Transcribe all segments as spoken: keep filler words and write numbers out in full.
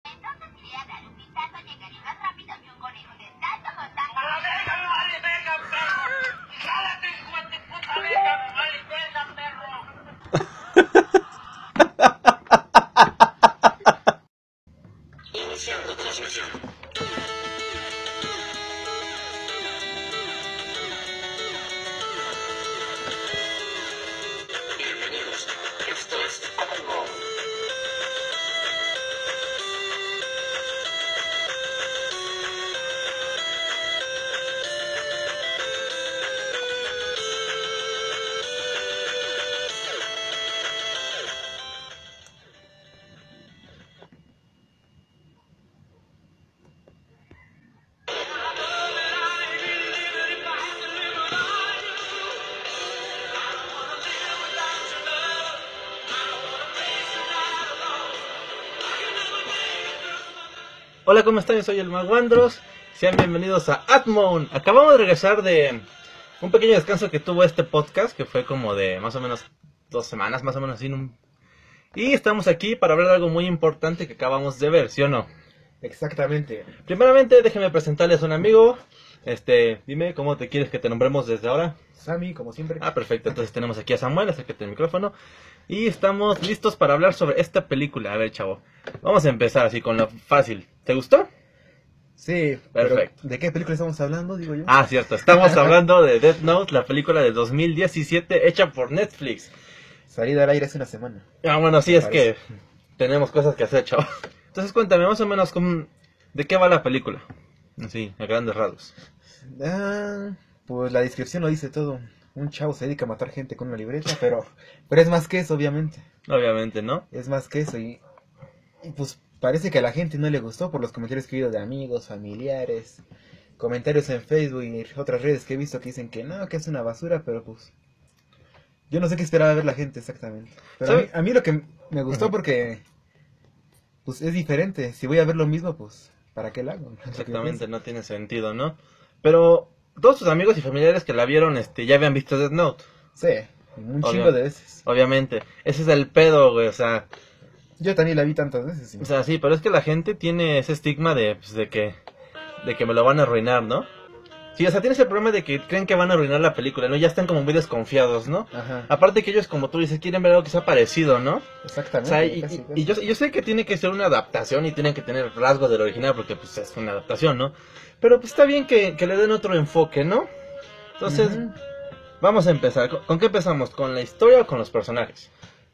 Entonces iré a dar un vistazo, llegaré más rápido que un conejo de tanto contacto. ¡A la verga, me vale verga, perro! ¡Jálate, hijo de tu puta verga, me vale verga, perro! Iniciando transmisión. Bienvenidos, esto es Atmo. Hola, ¿cómo están? Yo soy el Maguandros. Sean bienvenidos a Atmo. Acabamos de regresar de un pequeño descanso que tuvo este podcast, que fue como de más o menos dos semanas, más o menos así. Un... Y estamos aquí para hablar de algo muy importante que acabamos de ver, ¿sí o no? Exactamente. Primeramente, déjenme presentarles a un amigo. Este, dime, ¿cómo te quieres que te nombremos desde ahora? Sammy, como siempre. Ah, perfecto. Entonces tenemos aquí a Samuel, acércate el micrófono. Y estamos listos para hablar sobre esta película. A ver, chavo, vamos a empezar así con lo fácil. ¿Te gustó? Sí, Perfecto. pero ¿de qué película estamos hablando, digo yo? Ah, cierto. Estamos hablando de Death Note, la película de dos mil diecisiete hecha por Netflix. Salida al aire hace una semana. Ah, bueno, sí, Me es parece. que tenemos cosas que hacer, chavo. Entonces cuéntame más o menos cómo, de qué va la película. Así, a grandes rasgos. Ah, pues la descripción lo dice todo. Un chavo se dedica a matar gente con una libreta, pero, pero es más que eso, obviamente. Obviamente, ¿no? Es más que eso y, y pues parece que a la gente no le gustó por los comentarios que he oído de amigos, familiares, comentarios en Facebook y otras redes que he visto que dicen que no, que es una basura, pero pues yo no sé qué esperaba ver la gente exactamente. Pero a mí, ¿Sabe? a mí lo que me gustó Ujú. porque pues es diferente. Si voy a ver lo mismo, pues ¿para qué la hago? Es lo que yo Exactamente, pienso. no tiene sentido, ¿no? Pero todos tus amigos y familiares que la vieron, este, ya habían visto Death Note. Sí, un Obvio. chingo de veces. Obviamente. Ese es el pedo, güey, o sea... Yo también la vi tantas veces. Sí. O sea, sí, pero es que la gente tiene ese estigma de, pues, de que de que me lo van a arruinar, ¿no? Sí, o sea, tienes el problema de que creen que van a arruinar la película, ¿no? Ya están como muy desconfiados, ¿no? Ajá, Aparte que ellos, como tú dices, quieren ver algo que sea parecido, ¿no? O exactamente. sea, y, casi, y- casi. y yo, yo sé que tiene que ser una adaptación y tienen que tener rasgos del original porque pues es una adaptación, ¿no? Pero pues está bien que, que le den otro enfoque, ¿no? Entonces, Ujú. vamos a empezar. ¿Con, con qué empezamos? ¿Con la historia o con los personajes?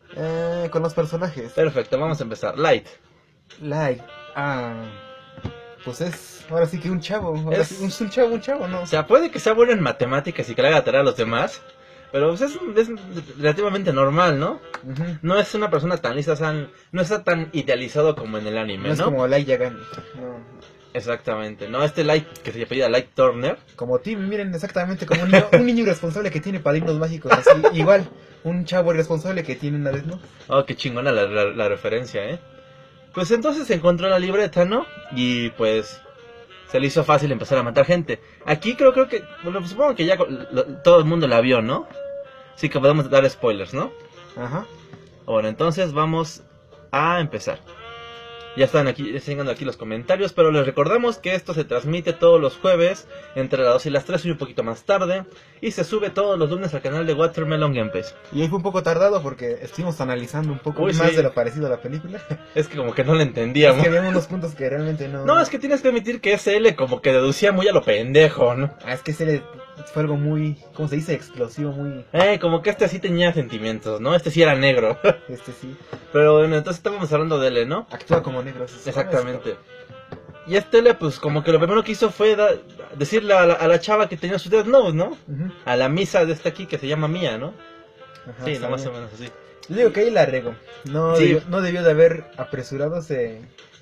Eh, con los personajes. Perfecto, vamos a empezar. Light. Like, ah, pues es, ahora sí que un chavo, ahora Es- sí, un, un chavo, un chavo, ¿no? O sea, puede que sea bueno en matemáticas y que le haga tarea a los demás, pero pues, es, es relativamente normal, ¿no? Ujú. No es una persona tan lista, o sea, no está tan idealizado como en el anime, No es ¿no? como Light Yagami, no. Exactamente, ¿no? Este Light, que se apellida Light Turner, Como Tim, miren, exactamente como un niño, un niño irresponsable que tiene padrinos mágicos, así, igual, un chavo irresponsable que tiene una vez, ¿no? oh, qué chingona la, la, la referencia, ¿eh? Pues entonces se encontró la libreta, ¿no? Y pues se le hizo fácil empezar a matar gente. Aquí creo, creo que, bueno, pues, supongo que ya lo- todo el mundo la vio, ¿no? Así que podemos dar spoilers, ¿no? Ajá. Bueno, entonces vamos a empezar. Ya están aquí, están llegando aquí los comentarios, pero les recordamos que esto se transmite todos los jueves entre las dos y las tres y un poquito más tarde, y se sube todos los lunes al canal de Watermelon Gameplays. Y ahí fue un poco tardado porque estuvimos analizando un poco Uy, más sí. de lo parecido a la película. Es que como que no lo Es entendíamos. que había unos puntos que realmente no... No, es que tienes que admitir que S L como que deducía muy a lo pendejo, ¿no? Ah, es que ese le- fue algo muy, ¿cómo se dice? Explosivo, muy... Eh, como que este sí tenía sentimientos, ¿no? Este sí era negro. Este sí. Pero bueno, entonces estábamos hablando de L, ¿no? Actúa como negro. eso es- Exactamente. Y este L, pues como que lo primero que hizo fue da- decirle a la, a la chava que tenía su Death Note, ¿no? Ujú. A la misa de esta aquí que se llama Mía, ¿no? Ajá, Sí, está no, más bien. o menos así. Yo digo que ahí la regó. No, Sí. debió, no debió de haber apresuradose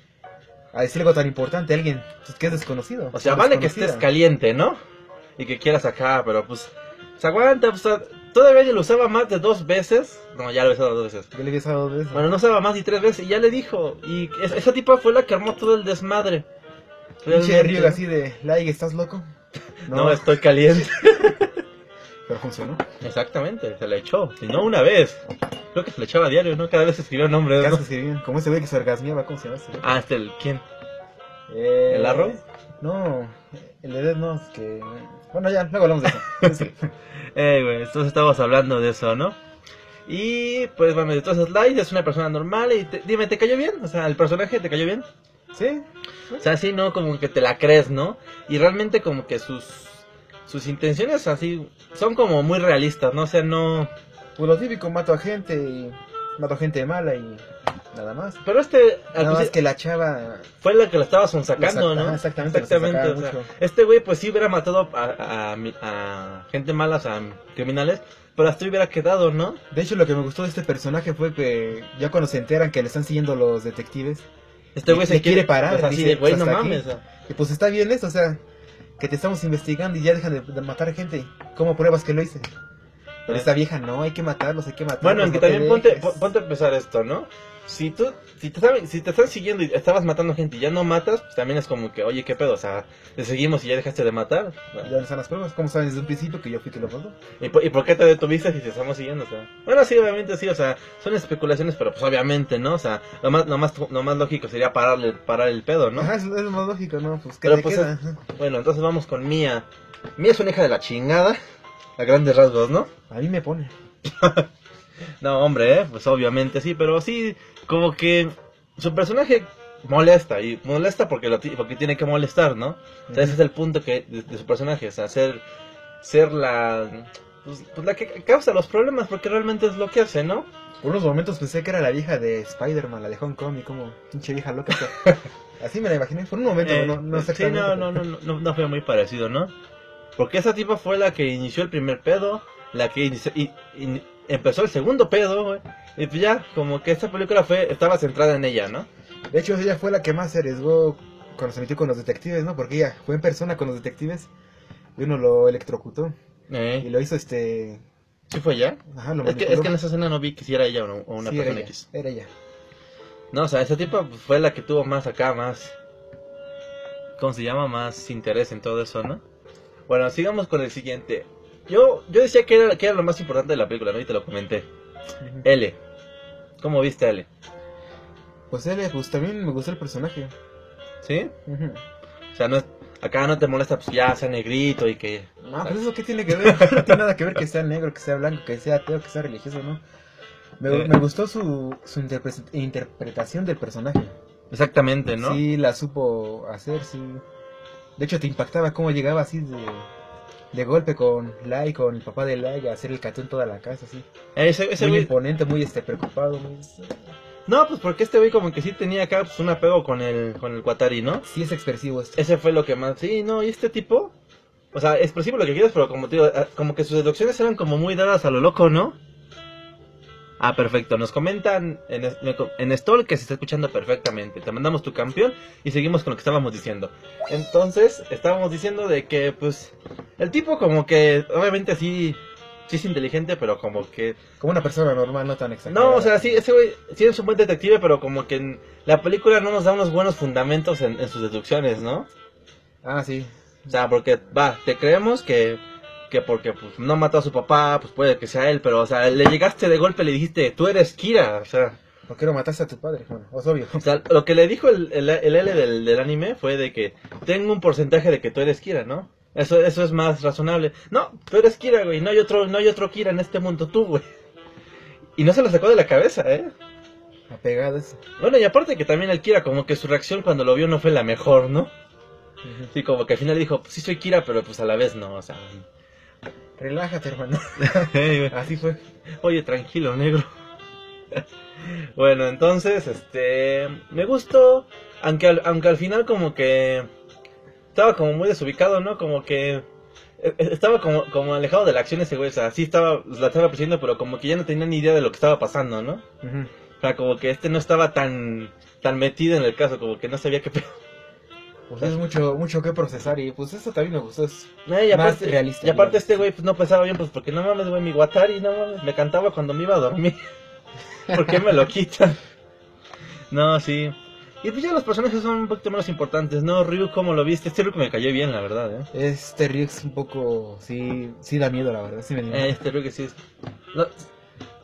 a decir algo tan importante a alguien pues, que es desconocido. O sea, vale que desconocida. estés caliente, ¿no? Y que quieras acá, pero pues... Se aguanta, pues... a- Todavía ella lo usaba más de dos veces. No, ya lo he usado dos veces. Yo le había usado dos veces. Bueno, no usaba más de tres veces y ya le dijo. Y es- esa tipa fue la que armó todo el desmadre. Pinche Realmente. Ryuga así de, like, ¿estás loco? No, estoy caliente. Pero funcionó. Exactamente, se la echó. Si no, una vez. Creo que se le echaba a diario, ¿no? Cada vez escribía nombres, Casi ¿no? escribían, como ese güey que se orgasmeaba, ¿cómo se llama ese güey? Ah, este, el, ¿quién? Eh, ¿El Arrow? No, el de Death Note, que... Bueno, ya, luego hablamos de eso. Sí. Eh, güey, entonces estábamos hablando de eso, ¿no? Y, pues, bueno, entonces Light es una persona normal y te- dime, ¿te cayó bien? O sea, ¿el personaje te cayó bien? ¿Sí? O sea, sí, ¿no? Como que te la crees, ¿no? Y realmente como que sus sus intenciones así son como muy realistas, ¿no? O sea, no... Pues lo típico, mato a gente y... Mato a gente mala y... Nada más. Pero este... al Nada más principio- que la chava... Fue la que la estaba sonsacando, Exacta- ¿no? ajá, exactamente, lo Exactamente, sonsacaba o sea, mucho. este güey pues sí hubiera matado a, a, a- a gente mala, o sea, criminales, pero hasta hubiera quedado, ¿no? De hecho, lo que me gustó de este personaje fue que... Ya cuando se enteran que le están siguiendo los detectives... Este güey le se quiere parar, pues, así dice, de, güey, pues, no hasta aquí. mames. o sea. Y pues está bien eso, o sea... Que te estamos investigando y ya dejan de, de matar gente. ¿Cómo pruebas que lo hice? Pero Eh. esta vieja, no, hay que matarlos, hay que matarlos. Bueno, aunque no te también ponte, dejes. pon- ponte a empezar esto, ¿no? Si tú, si te, saben- si te están siguiendo y estabas matando gente y ya no matas, pues también es como que, oye, ¿qué pedo? O sea, te seguimos y ya dejaste de matar. Ya no están las pruebas. ¿Cómo saben desde un principio que yo fui que lo mató? ¿Y por, ¿Y por qué te detuviste si te estamos siguiendo? O sea, bueno, sí, obviamente sí, o sea, son especulaciones, pero pues obviamente, ¿no? O sea, lo más, lo más, lo más lógico sería pararle, parar el pedo, ¿no? Ajá, es, es lo más lógico, ¿no? Pues ¿qué Pero le pues queda? es- Bueno, entonces vamos con Mia. Mia es una hija de la chingada, a grandes rasgos, ¿no? A mí me pone. No, hombre, ¿eh? Pues obviamente sí, pero sí, como que su personaje molesta, y molesta porque, lo, ti- porque tiene que molestar, ¿no? O sea, ese es el punto que de, de su personaje, o sea, ser, ser la, pues, pues, la que causa los problemas, porque realmente es lo que hace, ¿no? Por unos momentos pensé que era la vieja de Spider-Man, la de Hong Kong, y como pinche vieja loca. pero- Así me la imaginé, por un momento, Eh, no, no sí, exactamente. no, no, no, no, no, no fue muy parecido, ¿no? Porque esa tipa fue la que inició el primer pedo, la que inició, y, y- empezó el segundo pedo, güey. Y pues ya, como que esta película fue, estaba centrada en ella, ¿no? De hecho, ella fue la que más se arriesgó cuando se metió con los detectives, ¿no? Porque ella fue en persona con los detectives y uno lo electrocutó. Y Eh, lo hizo este... ¿Sí fue ella? Ajá, lo Es que, manipuló. es que en esa escena no vi que si era ella o, no- o una Sí, era persona ella, X. era ella. No, o sea, esa tipa pues, fue la que tuvo más acá, más... ¿Cómo se llama? Más interés en todo eso, ¿no? Bueno, sigamos con el siguiente. Yo yo decía que era, que era lo más importante de la película, ¿no? Y te lo comenté. Ujú. L. ¿Cómo viste a L? Pues él, pues también me gustó el personaje. ¿Sí? Ujú. O sea, no es, acá no te molesta pues ya sea negrito y que... No, pues eso qué tiene que ver, no tiene nada que ver que sea negro, que sea blanco, que sea ateo, que sea religioso, ¿no? Me, Eh. me gustó su, su interpre- interpretación del personaje. Exactamente, ¿no? Sí, la supo hacer, sí. De hecho, te impactaba cómo llegaba así de, de golpe con Lai, con el papá de Lai, a hacer el catú en toda la casa, así. Ese, ese Muy güey... imponente, muy este preocupado, muy... No, pues porque este güey como que sí tenía acá pues, un apego con el, con el Watari, ¿no? Sí es expresivo esto. Ese fue lo que más... Sí, no, y este tipo... O sea, expresivo lo que quieras, pero como te digo, ah, como que sus deducciones eran como muy dadas a lo loco, ¿no? Ah, perfecto. Nos comentan en, es- en Stall que se está escuchando perfectamente. Te mandamos tu campeón y seguimos con lo que estábamos diciendo. Entonces, estábamos diciendo de que, pues, el tipo como que, obviamente sí, sí es inteligente, pero como que... Como una persona normal, no tan exagerada. No, o sea, sí, ese güey sí es un buen detective, pero como que en la película no nos da unos buenos fundamentos en, en sus deducciones, ¿no? Ah, sí. O sea, porque, va, te creemos que, que porque pues, no mató a su papá, pues puede que sea él, pero, o sea, le llegaste de golpe y le dijiste, tú eres Kira, o sea, ¿Por qué no mataste a tu padre? Bueno, es obvio. o sea, lo que le dijo el, el, el L del, del anime fue de que tengo un porcentaje de que tú eres Kira, ¿no? Eso, eso es más razonable. No, tú eres Kira, güey, no hay otro, no hay otro Kira en este mundo, tú, güey. Y no se lo sacó de la cabeza, ¿eh? Apegadas. Bueno, y aparte que también el Kira, como que su reacción cuando lo vio no fue la mejor, ¿no? Ujú. Sí, como que al final dijo, pues sí soy Kira, pero pues a la vez no, o sea... Relájate, hermano. hey, güey. Así fue. Oye, tranquilo, negro. Bueno, entonces, este... Me gustó, aunque al, aunque al final como que... Estaba como muy desubicado, ¿no? Como que... eh, Estaba como, como alejado de la acción ese güey, o sea, sí estaba, la estaba persiguiendo, pero como que ya no tenía ni idea de lo que estaba pasando, ¿no? Ujú. O sea, como que este no estaba tan tan metido en el caso, como que no sabía qué pedo. Pues es mucho, mucho que procesar y pues eso también me gustó. Es Eh, y más aparte, realista. y aparte digamos. este güey pues no pensaba bien, pues porque no mames, güey, mi Watari, no mames, me cantaba cuando me iba a dormir. ¿Por qué me lo quitan? No, sí. Y pues ya los personajes son un poquito menos importantes, ¿no? Ryu, ¿cómo lo viste? Este Ryu me cayó bien, la verdad, ¿eh? Este Ryux un poco, sí, sí da miedo la verdad, sí me dio. Eh, Este Ryu que sí es... No,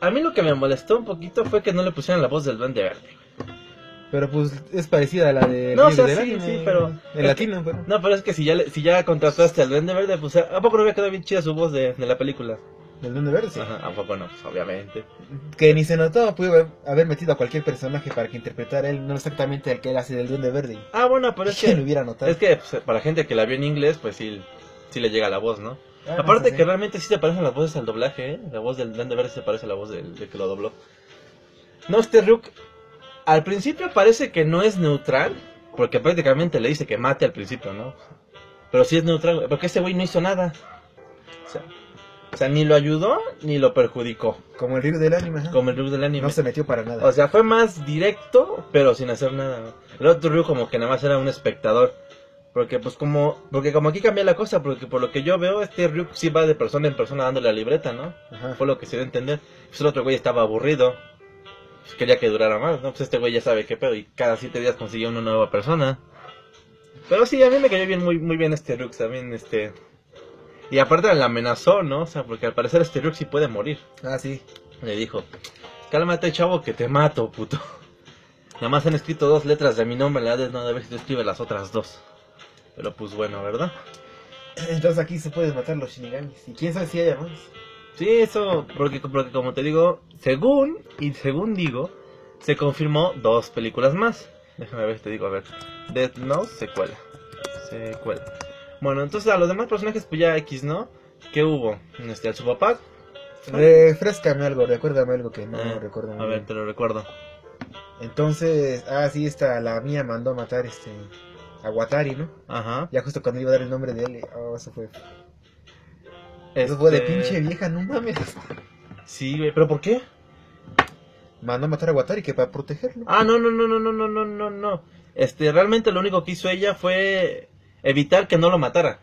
a mí lo que me molestó un poquito fue que no le pusieran la voz del Duende Verde. Pero pues es parecida a la de No, o Río sea, del sí, Anime, sí, pero... el es latino, que- pero... No, pero es que si ya, le- si ya contrataste al Duende Verde, pues ¿a poco no había quedado bien chida su voz de, de la película? ¿El Duende Verde? Sí. Ajá, ¿a poco no? Pues obviamente. Que ni se notaba, pudo haber, haber metido a cualquier personaje para que interpretara él, no exactamente el que él hace del Duende Verde. Ah, bueno, pero es ¿Quién lo que... hubiera notado? Es que pues, para gente que la vio en inglés, pues sí, sí le llega la voz, ¿no? Ah, Aparte sí, que sí. realmente sí se parecen las voces al doblaje, ¿eh? La voz del Duende Verde se parece a la voz del, del que lo dobló. No, este Ryuk, al principio parece que no es neutral, porque prácticamente le dice que mate al principio, ¿no? Pero sí es neutral, güey, porque ese güey no hizo nada. O sea, o sea, ni lo ayudó ni lo perjudicó, Como el Río del Anime, ajá. como el Ryuk del anime. No se metió para nada. O sea, fue más directo, pero sin hacer nada, ¿no? El otro Ryuk como que nada más era un espectador. Porque pues como, porque como aquí cambia la cosa, porque por lo que yo veo, este Ryuk sí va de persona en persona dándole la libreta, ¿no? Ajá. Fue lo que se dio a entender. Pues el otro güey estaba aburrido, pues quería que durara más, ¿no? Pues este güey ya sabe qué pedo y cada siete días consiguió una nueva persona. Pero sí, a mí me cayó bien, muy, muy bien este Ryuk también, este... Y aparte la amenazó, ¿no? O sea, porque al parecer este Ryuk sí puede morir. Ah, sí. Le dijo, cálmate chavo que te mato, puto. Nada más han escrito dos letras de mi nombre, la de no debes si tú escribes las otras dos. Pero pues bueno, ¿verdad? Entonces aquí se pueden matar los Shinigamis. Y quién sabe si haya más. Sí, eso, porque, porque como te digo, según, y según digo, se confirmó dos películas más. Déjame ver, te digo, a ver. Death Note, secuela. Secuela. Bueno, entonces a los demás personajes, pues ya X, ¿no? ¿Qué hubo? Este, a su papá. Refrescame algo, recuérdame algo que no Eh, recuerdo muy A ver, bien. te lo recuerdo. Entonces, ah, sí, esta, la mía mandó a matar este a Watari, ¿no? Ajá. Ya justo cuando iba a dar el nombre de él, y- oh, eso fue. Eso fue de Este, pinche vieja, no mames. Sí, güey, ¿pero por qué? Mandó a matar a Watari que para protegerlo. Ah, no, no, no, no, no, no, no, no, no. Este, realmente lo único que hizo ella fue evitar que no lo matara,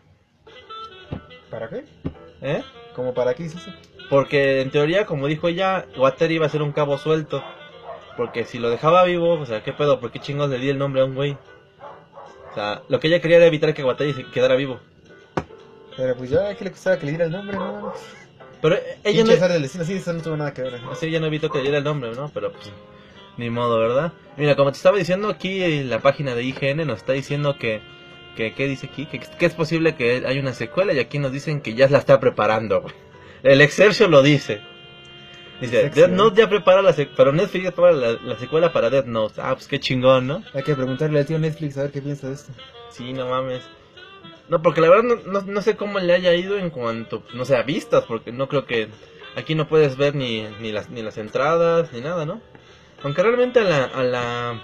¿Para qué? ¿eh? ¿Cómo para qué hizo eso? Porque en teoría, como dijo ella, Watari iba a ser un cabo suelto. Porque si lo dejaba vivo, o sea, ¿qué pedo? ¿Por qué chingos le di el nombre a un güey? O sea, lo que ella quería era evitar que Watari se quedara vivo. Pero pues ya, ¿qué le costaba que le diera el nombre, no mames? Pero ella Pinche no, azar del destino, sí, eso no tuvo nada que ver. ¿eh? o sea, ella no evitó que le diera el nombre, ¿no? Pero pues, ni modo, ¿verdad? Mira, como te estaba diciendo, aquí en la página de I G N nos está diciendo que, que ¿qué dice aquí? Que, que es posible que haya una secuela y aquí nos dicen que ya la está preparando, güey. El Excelsior lo dice. Dice, Sexy, Death ¿eh? Note ya prepara la secuela, pero Netflix ya prepara la, la secuela para Death Note. Ah, pues qué chingón, ¿no? Hay que preguntarle al tío Netflix a ver qué piensa de esto. Sí, no mames. No, porque la verdad no, no, no sé cómo le haya ido en cuanto, no sé, a vistas, porque no creo que... Aquí no puedes ver ni, ni, las, ni las entradas, ni nada, ¿no? Aunque realmente a la, a la...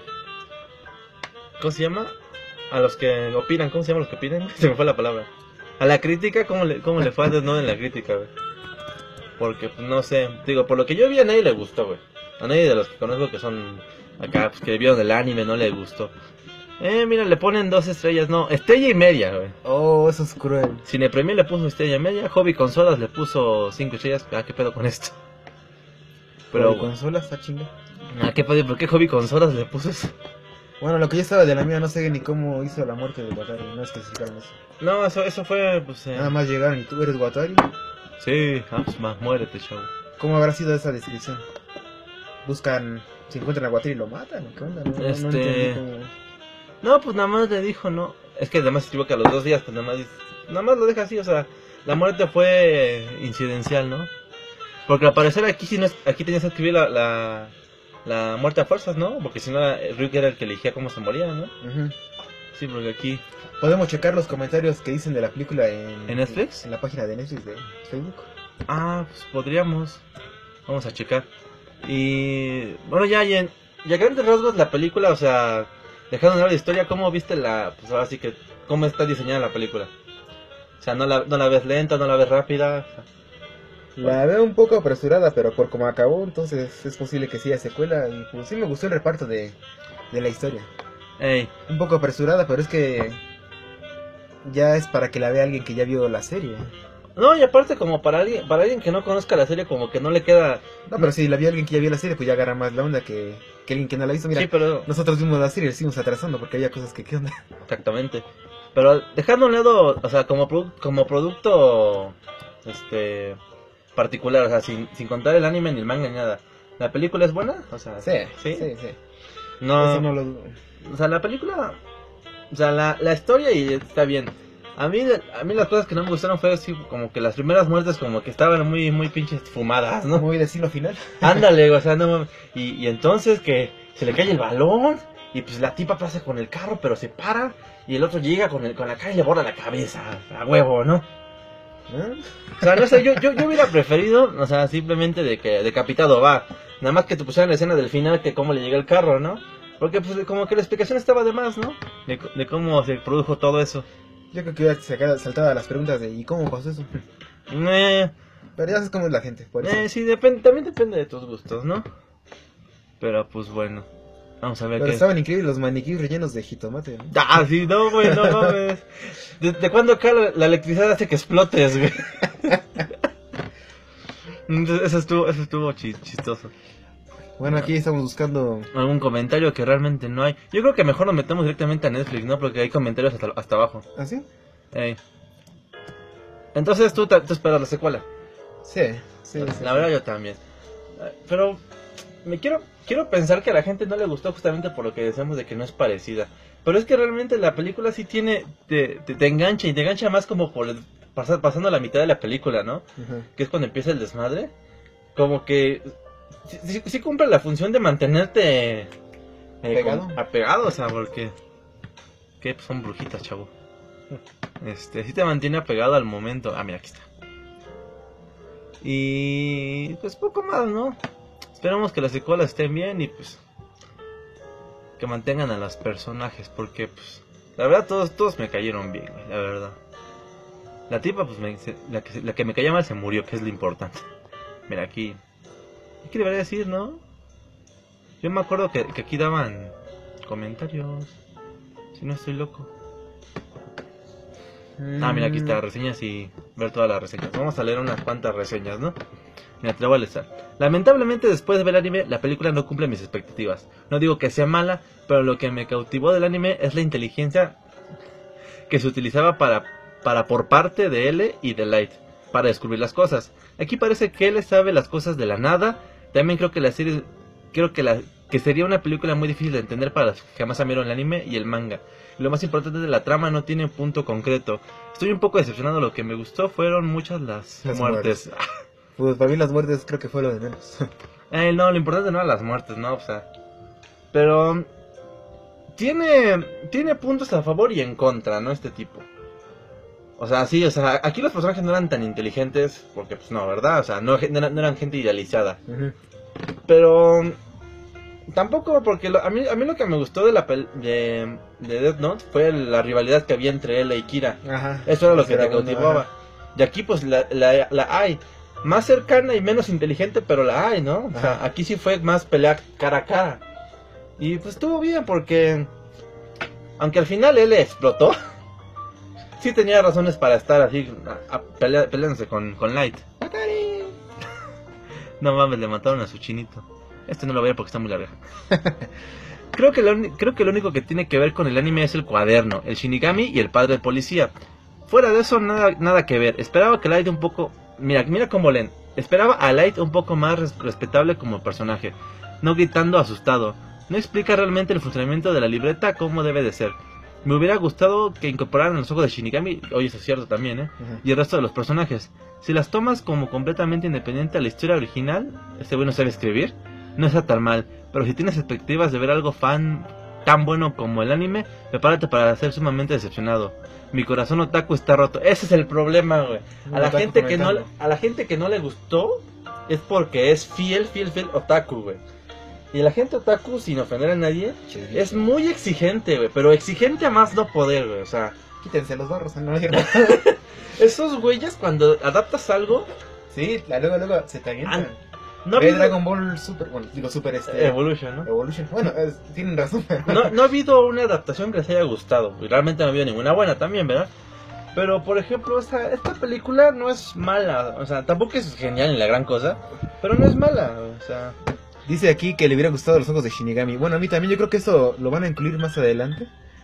¿Cómo se llama? A los que opinan, ¿cómo se llaman los que opinan? Se me fue la palabra. A la crítica, ¿cómo le, cómo le fue a Death Note en la crítica, güey? Porque, pues, no sé, digo, por lo que yo vi a nadie le gustó, güey. A nadie de los que conozco que son acá, pues, que vieron el anime no le gustó. Eh, mira, le ponen dos estrellas, no, estrella y media, güey. Oh, eso es cruel. Cine Premier le puso estrella y media, Hobby Consolas le puso cinco estrellas. Ah, ¿qué pedo con esto? Pero Pero, consola está chinga. ah, ¿qué pedo? ¿Por qué Hobby Consolas le puso eso? Bueno, lo que yo estaba de la mía no sé ni cómo hizo la muerte de Watari, no especificaron eso. No, eso, eso fue, pues, eh... Nada más llegaron y tú eres Watari. Sí, ah, pues, más, muérete, chavo. ¿Cómo habrá sido esa descripción? Buscan, si encuentran a Watari y lo matan, ¿o ¿qué onda? No, no- no Este- entendí cómo... No, pues nada más le dijo, no. Es que además se equivoca a los dos días, pues nada más, dice- nada más lo deja así, o sea, la muerte fue incidencial, ¿no? Porque al parecer aquí sí no es- aquí tenías que escribir la, la, la muerte a fuerzas, ¿no? Porque si no, Ryuk era el que elegía cómo se moría, ¿no? Ujú. Sí, porque aquí... Podemos checar los comentarios que dicen de la película en... ¿En Netflix? En la página de Netflix de Facebook. Ah, pues podríamos. Vamos a checar. Y bueno, ya, ya, en- ya a grandes rasgos la película, o sea, dejando de lado la historia, ¿cómo viste la, pues ahora sí que, cómo está diseñada la película? O sea, no la, no la ves lenta, no la ves rápida. O sea, La veo un poco apresurada, pero por cómo acabó, entonces es posible que sí haya secuela. Y pues sí me gustó el reparto de, de la historia. ey, Un poco apresurada, pero es que ya es para que la vea alguien que ya vio la serie. no, y aparte como para alguien, para alguien que no conozca la serie, como que no le queda, No, pero si la vio alguien que ya vio la serie, pues ya agarra más la onda que, que alguien que no la hizo. Mira, sí, pero, nosotros vimos la serie y la seguimos atrasando porque había cosas que qué onda. exactamente. Pero dejando a un lado, o sea, como, produ- como producto, este, particular, o sea, sin, sin contar el anime ni el manga ni nada. ¿La película es buena? O sea, Sí, ¿sí? sí, sí. No, Eso no lo dudo. o sea, la película, o sea, la, la historia y está bien. A mí, a mí las cosas que no me gustaron fue así, como que las primeras muertes como que estaban muy, muy pinches fumadas, ¿no? Muy destino final. Ándale, o sea, no mames. y, y entonces que se le cae el balón y pues la tipa pasa con el carro pero se para y el otro llega con el, con la cara y le borra la cabeza, a huevo, ¿no? ¿Eh? O sea, no sé, yo, yo, yo hubiera preferido, o sea, simplemente de que decapitado va. Nada más que te pusieran la escena del final que cómo le llega el carro, ¿no? Porque pues como que la explicación estaba de más, ¿no? De, de cómo se produjo todo eso. Yo creo que hubiera sacado, saltado a las preguntas de ¿y cómo pasó eso? Eh, Pero ya sabes cómo es la gente, por eso. eh, sí, depende, también depende de tus gustos, ¿no? Pero pues bueno, vamos a ver Pero qué... estaban increíbles los maniquíes rellenos de jitomate, ¿no? Ah, sí, no, güey, no mames. ¿De, de cuándo acá la, la electricidad hace que explotes, güey? Entonces, eso estuvo, eso estuvo chi- chistoso. Bueno, aquí estamos buscando... Algún comentario que realmente no hay. Yo creo que mejor nos metemos directamente a Netflix, ¿no? Porque hay comentarios hasta, hasta abajo. ¿Ah, sí? Ey. Entonces tú, te- tú esperas la secuela. Sí, sí, sí. La verdad yo también. Eh, Pero me quiero quiero pensar que a la gente no le gustó justamente por lo que decíamos de que no es parecida. Pero es que realmente la película sí tiene, te, te, te engancha y te engancha más como por el- pasa- pasando la mitad de la película, ¿no? Ajá. Que es cuando empieza el desmadre. Como que sí, sí- sí cumple la función de mantenerte eh, ¿Pegado? como apegado, o sea, porque que pues, son brujitas, chavo. Este, sí te mantiene apegado al momento. Ah, mira, aquí está. Y pues poco más, ¿no? Esperamos que las secuelas estén bien y pues que mantengan a los personajes, porque pues la verdad todos todos me cayeron bien, güey, la verdad. La tipa pues me, se- la, que, se- la que me caía mal se murió, que es lo importante. Mira aquí. ¿Qué debería decir, no? Yo me acuerdo que, que aquí daban comentarios. Si no estoy loco. Ah, mira, aquí está, reseñas y ver todas las reseñas. Vamos a leer unas cuantas reseñas, ¿no? Mira, te la voy a leer. Lamentablemente, después de ver el anime, la película no cumple mis expectativas. No digo que sea mala, pero lo que me cautivó del anime es la inteligencia que se utilizaba para, para por parte de L y de Light para descubrir las cosas. Aquí parece que L sabe las cosas de la nada. También creo que la serie, creo que la que sería una película muy difícil de entender para los que jamás vieron el anime y el manga. Y lo más importante de la trama no tiene un punto concreto. Estoy un poco decepcionado, lo que me gustó fueron muchas las, Las muertes. Pues para mí las muertes creo que fue lo de menos. Eh, no, lo importante no eran las muertes, ¿no? O sea, pero tiene tiene puntos a favor y en contra, ¿no? Este tipo. O sea, sí, o sea, aquí los personajes no eran tan inteligentes, porque pues no, ¿verdad? O sea, no, no eran, no eran gente idealizada. Ujú. Pero tampoco, porque lo- a mí a mí lo que me gustó de la pel- de, de Death Note fue la rivalidad que había entre él y Kira. Ajá. Eso era lo que Era te bueno, cautivaba. ajá. Y aquí pues la, la, la hay. Más cercana y menos inteligente, pero la hay, ¿no? O sea, Ajá. aquí sí fue más pelea cara a cara. Y pues estuvo bien porque... Aunque al final él explotó. Sí tenía razones para estar así a, a pelea- peleándose con, con Light. No mames, le mataron a su chinito. Este no lo voy a ver porque está muy larga. Creo que, lo, uni- creo que lo único que tiene que ver con el anime es el cuaderno, el Shinigami y el padre policía. Fuera de eso, nada, nada que ver. Esperaba que Light un poco... Mira, mira cómo leen. Esperaba a Light un poco más res- respetable como personaje. No gritando asustado. No explica realmente el funcionamiento de la libreta como debe de ser. Me hubiera gustado que incorporaran los ojos de Shinigami, oye, eso es cierto también, ¿eh? Ajá. Y el resto de los personajes. Si las tomas como completamente independiente a la historia original, este güey no sabe escribir, no está tan mal. Pero si tienes expectativas de ver algo fan tan bueno como el anime, prepárate para ser sumamente decepcionado. Mi corazón otaku está roto. Ese es el problema, güey. A Un la otaku gente que no, comentando. a la gente que no le gustó es porque es fiel, fiel, fiel otaku, güey. Y la gente otaku, sin ofender a nadie, es muy exigente, güey. Pero exigente a más no poder, güey. O sea, Quítense los barros, ¿no? esos güeyes cuando adaptas algo, Sí, la- luego, luego se te avientan. no ha Ve habido- Dragon Ball Super, bueno, digo Super este... Evolution, ¿no? Evolution. Bueno, es- tienen razón. No, no ha habido una adaptación que les haya gustado. Y realmente no ha habido ninguna buena también, ¿verdad? Pero, por ejemplo, esta, esta película no es mala. O sea, tampoco es genial ni la gran cosa. Pero no es mala. O sea, Dice aquí que le hubiera gustado los ojos de Shinigami. Bueno, a mí también yo creo que eso lo van a incluir más adelante.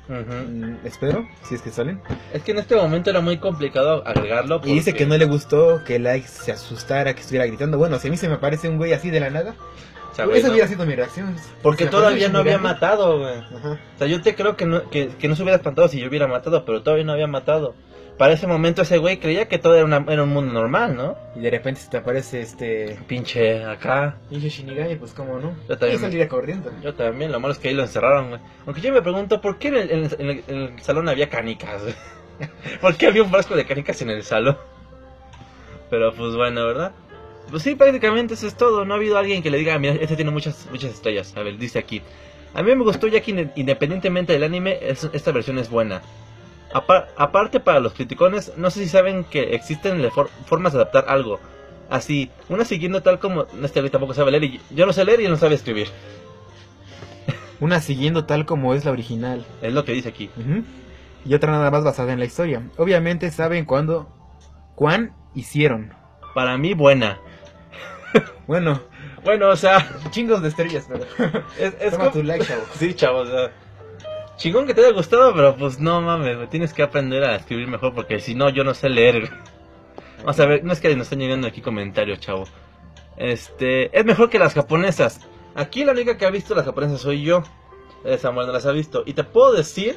Ujú. Mm, espero, si es que salen. Es que en este momento era muy complicado agregarlo. Y dice porque- que no le gustó que Like se asustara, que estuviera gritando. Bueno, si a mí se me parece un güey así de la nada, o sea, güey, esa no. hubiera sido mi reacción. Porque Se me todavía parece no había gigante. matado, güey. Ajá. O sea, yo te creo que no, que, que no se hubiera espantado si yo hubiera matado, pero todavía no había matado. Para ese momento ese güey creía que todo era, una, era un mundo normal, ¿no? Y de repente se te aparece este... Pinche acá. Pinche Shinigami, pues cómo no. Yo también Yo me- saldría corriendo. Yo también, lo malo es que ahí lo encerraron, güey. Aunque yo me pregunto, ¿por qué en el, en el- en el- en el salón había canicas, güey? ¿Por qué había un frasco de canicas en el salón? Pero pues bueno, ¿verdad? Pues sí, prácticamente eso es todo. No ha habido alguien que le diga, mira, este tiene muchas muchas estrellas. A ver, dice aquí. A mí me gustó ya que inde- independientemente del anime, es- esta versión es buena. Apar- aparte para los criticones, no sé si saben que existen le- for- formas de adaptar algo. Así, una siguiendo tal como... Este güey tampoco sabe leer y yo no sé leer y él no sabe escribir. Una siguiendo tal como es la original. Es lo que dice aquí. Ujú. Y otra nada más basada en la historia. Obviamente saben cuándo... ¿Cuán hicieron? Para mí, buena. Bueno, Bueno, o sea... chingos de estrellas, pero... Es, es Toma como- tu like, chavo. Sí, chavos, o sea, chingón que te haya gustado, pero pues no mames, güey, tienes que aprender a escribir mejor porque si no, yo no sé leer. Güey. Vamos a ver, no es que nos están llegando aquí comentarios, chavo. Este, es mejor que las japonesas. Aquí la única que ha visto las japonesas soy yo. Eh, Samuel no las ha visto. Y te puedo decir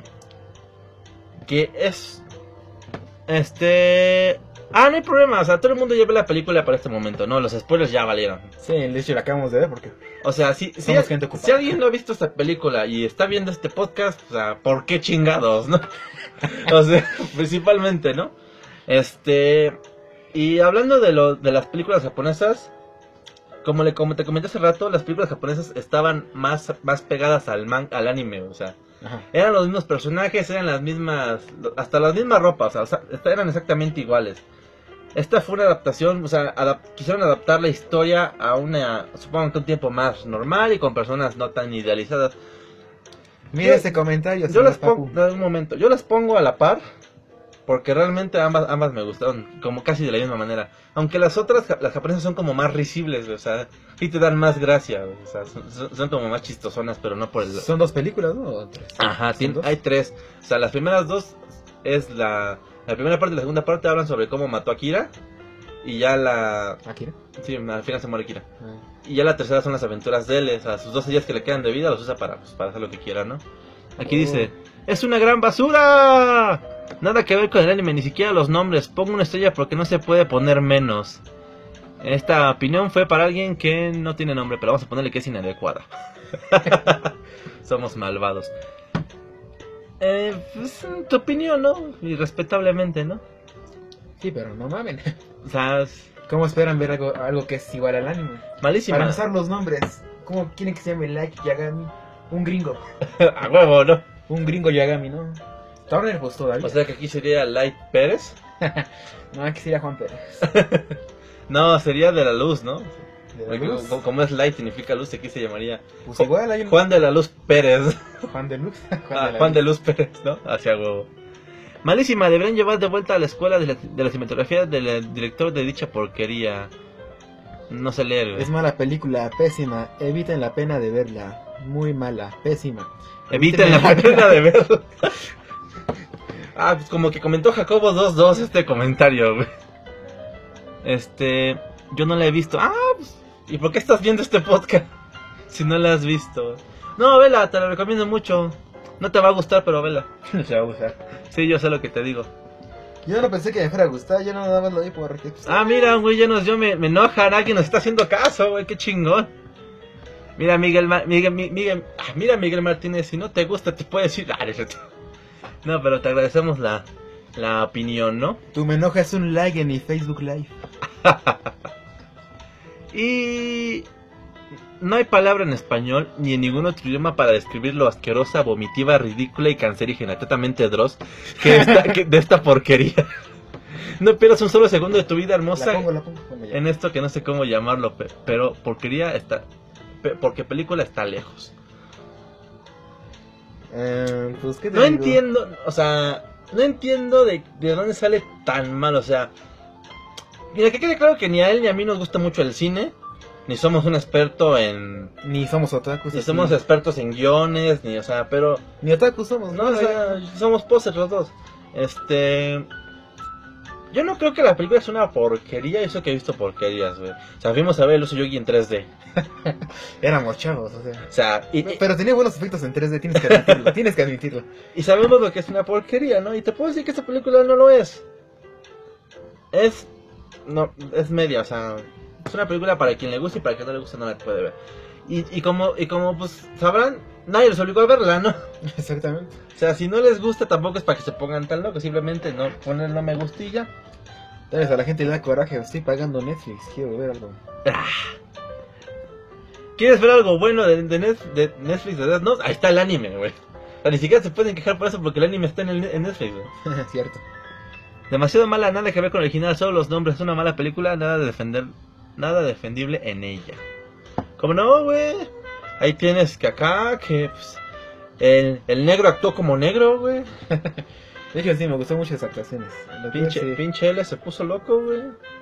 que es... Este... Ah, no hay problema, o sea, todo el mundo ya ve la película para este momento, ¿no? Los spoilers ya valieron. Sí, de hecho la acabamos de ver porque... O sea, si, si, Somos gente ocupada. si alguien no ha visto esta película y está viendo este podcast, o sea, ¿por qué chingados, no? O sea, principalmente, ¿no? Este... Y hablando de, lo, de las películas japonesas, como, le, como te comenté hace rato, las películas japonesas estaban más, más pegadas al, man, al anime, o sea... Ajá. Eran los mismos personajes, eran las mismas, hasta las mismas ropas, o sea, eran exactamente iguales. Esta fue una adaptación, o sea, adap quisieron adaptar la historia a una, supongo que un tiempo más normal y con personas no tan idealizadas. Mira Yo- ese comentario, Yo señor las Papu. pongo, no, un momento, yo las pongo a la par, porque realmente ambas, ambas me gustaron, como casi de la misma manera. Aunque las otras, ja- las japonesas son como más risibles, güey, o sea, y te dan más gracia, güey, o sea, son, son- son como más chistosonas, pero no por el... Son dos películas, ¿no? ¿O tres? Ajá, ¿Son tien- dos? hay tres. O sea, las primeras dos es la... La primera parte y la segunda parte hablan sobre cómo mató a Kira. Y ya la... ¿Akira? Sí, al final se muere Kira. Ah. Y ya la tercera son las aventuras de él. O sea, sus doce días que le quedan de vida los usa para, pues, para hacer lo que quiera, ¿no? Aquí Oh. dice... ¡Es una gran basura! Nada que ver con el anime, ni siquiera los nombres. Pongo una estrella porque no se puede poner menos. Esta opinión fue para alguien que no tiene nombre, pero vamos a ponerle que es inadecuada. Somos malvados. Eh, pues, tu opinión, ¿no? Y respetablemente, ¿no? Sí, pero no mamen. O sea, es ¿Cómo esperan ver algo, algo que es igual al anime? malísima. Para usar los nombres. ¿Cómo quieren que se llame Like Yagami? Un gringo. A huevo, ¿no? Un gringo Yagami, ¿no? Turner, pues todavía. O sea que aquí sería Light Pérez. No, aquí sería Juan Pérez. No, sería de la luz, ¿no? ¿De la Porque luz? como, como es Light significa luz, aquí se llamaría Pues igual hay un... Juan de la Luz Pérez. Juan de Luz. Ah, la Juan de Luz. Luz Pérez, ¿no? Hacia huevo. Malísima, deberían llevar de vuelta a la escuela de la, de la cinematografía del director de dicha porquería. No sé leer, güey. Es mala película, pésima. Eviten la pena de verla. Muy mala, pésima. Eviten la pena de verlo. Ah, pues como que comentó Jacobo dos dos este comentario, güey. Este, yo no la he visto. Ah, pues, ¿y por qué estás viendo este podcast? Si no la has visto. No, vela, te la recomiendo mucho. No te va a gustar, pero vela. Se va a gustar. Sí, yo sé lo que te digo. Yo no pensé que me fuera a gustar, yo no nada más lo vi porque... pues, Ah, mira, güey, ya nos, yo me, me enojan, alguien nos está haciendo caso, güey, qué chingón. Mira, Miguel, Ma- Miguel, Mi- Miguel, ah, mira, Miguel Martínez, si no te gusta te puedes ir. Ah, no es cierto. No, pero te agradecemos la, la opinión, ¿no? Tú me enojas un like en mi Facebook Live. Y no hay palabra en español ni en ningún otro idioma para describir lo asquerosa, vomitiva, ridícula y cancerígena, totalmente dross, que esta, que, de esta porquería. No pierdas un solo segundo de tu vida hermosa La pongo, la pongo. Bueno, ya. en esto que no sé cómo llamarlo, pe- pero porquería está, pe- porque película está lejos. Eh, pues, ¿qué te No digo? entiendo, o sea, no entiendo de, de dónde sale tan mal, o sea, mira, que quede claro que ni a él ni a mí nos gusta mucho el cine, ni somos un experto en... Ni somos otakus. Ni así. somos expertos en guiones, ni, o sea, pero... Ni otakus somos, No, ¿no? o sea, somos posers los dos. Este... Yo no creo que la película es una porquería, eso que he visto porquerías, güey. O sea, fuimos a ver el Uso Yogi en tres D. Éramos chavos, o sea. O sea, y, y- Pero tenía buenos efectos en tres D, tienes que admitirlo, tienes que admitirlo. y sabemos lo que es una porquería, ¿no? Y te puedo decir que esta película no lo es. Es... No, es media, o sea... Es una película para quien le guste y para quien no le guste no la puede ver. Y, y como, y como pues sabrán, nadie los obligó a verla, ¿no? Exactamente. O sea, si no les gusta tampoco es para que se pongan tan locos, simplemente no ponen no me gustilla. Tal vez a la gente le da coraje, estoy pagando Netflix, quiero ver algo. ¿Quieres ver algo bueno de, de, Net- de Netflix de Death Note? Ahí está el anime, güey. O sea, ni siquiera se pueden quejar por eso porque el anime está en, el, en Netflix, güey. Cierto. Demasiado mala, nada que ver con el original, solo los nombres, es una mala película, nada de defender, nada defendible en ella. ¿Cómo no, güey? Ahí tienes que acá, que pues, el, el negro actuó como negro, güey. De hecho, sí, me gustó mucho las actuaciones. Lo que Pinche, sí. pinche L se puso loco, güey.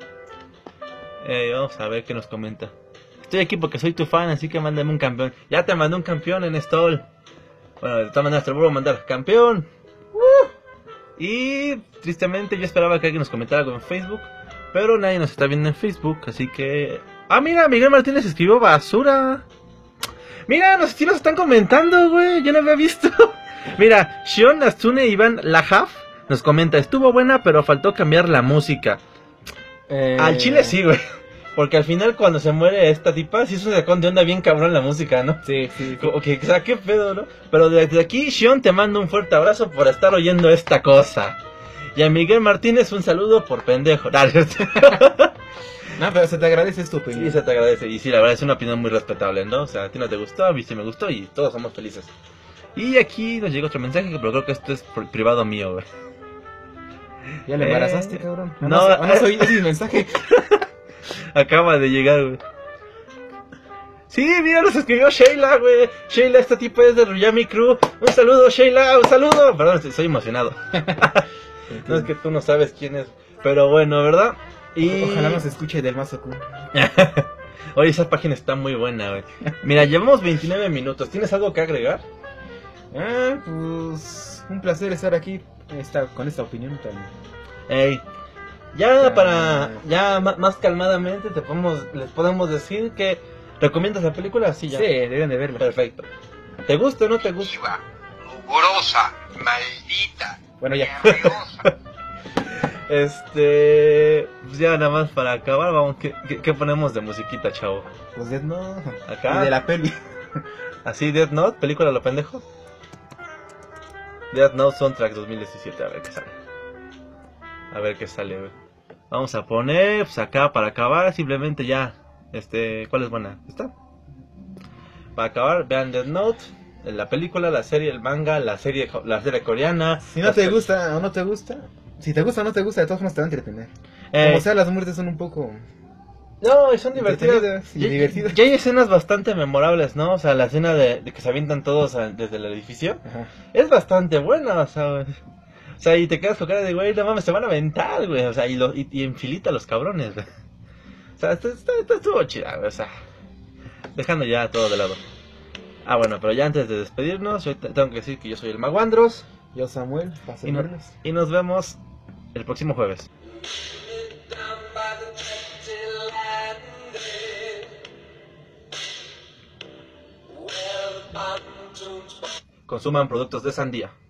Eh, vamos a ver qué nos comenta. Estoy aquí porque soy tu fan, así que mándame un campeón. Ya te mandé un campeón en Stall. Bueno, de todas maneras te lo vuelvo a mandar. ¡Campeón! ¡Uh! Y tristemente yo esperaba que alguien nos comentara algo en Facebook, pero nadie nos está viendo en Facebook, así que... Ah, mira, Miguel Martínez escribió basura. Mira, nos, sí nos están comentando, güey. Yo no había visto. Mira, Shion Astune Iván Lajaf nos comenta, estuvo buena, pero faltó cambiar la música. Eh, Al chile sí, güey. Porque al final cuando se muere esta tipa, sí es un sacón de onda bien cabrón la música, ¿no? Sí, sí. sí. Como que, o sea, qué pedo, ¿no? Pero desde aquí, Shion, te mando un fuerte abrazo por estar oyendo esta cosa. Y a Miguel Martínez un saludo por pendejo. Dale. No, pero se te agradece, es tu Sí, opinión. se te agradece. Y sí, la verdad es una opinión muy respetable, ¿no? O sea, a ti no te gustó, a mí sí me gustó y todos somos felices. Y aquí nos llega otro mensaje, pero creo que esto es por- privado mío, güey. Ya le Eh, embarazaste, cabrón. no, No, no, no eh. soy ese es mi mensaje. Acaba de llegar, güey. Sí, mira, nos escribió Sheila, güey. Sheila, esta tipa es de Ruyami Crew. Un saludo, Sheila, un saludo. Perdón, estoy, estoy emocionado. No es que tú no sabes quién es. Pero bueno, ¿verdad? Y... Ojalá nos escuche del Mazo-kun. Oye, esa página está muy buena, güey. Mira, llevamos veintinueve minutos. ¿Tienes algo que agregar? Ah, pues un placer estar aquí esta, con esta opinión tan... Ey, ya Ya. para... Ya ma- más calmadamente te podemos, les podemos decir que... ¿Recomiendas la película? Sí, ya. Sí, deben de verla. Perfecto. ¿Te gusta o no te gusta? Viva, mugrosa, maldita, Bueno, ya. guerrerosa. Este... Pues ya nada más para acabar, vamos, ¿qué, qué, qué ponemos de musiquita, chavo? Pues Death Note. Acá. Y de la peli. Así, Death Note, película lo pendejo. Death Note Soundtrack dos mil diecisiete, a ver qué sale. A ver qué sale, güey. Vamos a poner, pues acá para acabar, simplemente ya. Este, ¿cuál es buena? ¿Esta? Para acabar, vean Death Note, la película, la serie, el manga, la serie, la serie coreana. Si no las te pel- gusta o no te gusta, si te gusta o no te gusta, de todas formas te va a entretener. Eh, Como sea, las muertes son un poco... No, y son divertidas. Entretenidas y Y- divertidas. y hay escenas bastante memorables, ¿no? O sea, la escena de, de que se avientan todos a- desde el edificio Ajá. es bastante buena, o sea, güey. O sea, y te quedas con cara de, güey, no mames, se van a aventar, güey. O sea, y, lo, y, y en filita los cabrones, güey. O sea, esto, esto- esto estuvo chida, güey. O sea, dejando ya todo de lado. Ah, bueno, pero ya antes de despedirnos, yo te- tengo que decir que yo soy el Maguandros. Yo, Samuel, para Y, no- servirles. y nos vemos el próximo jueves. Consuman productos de sandía.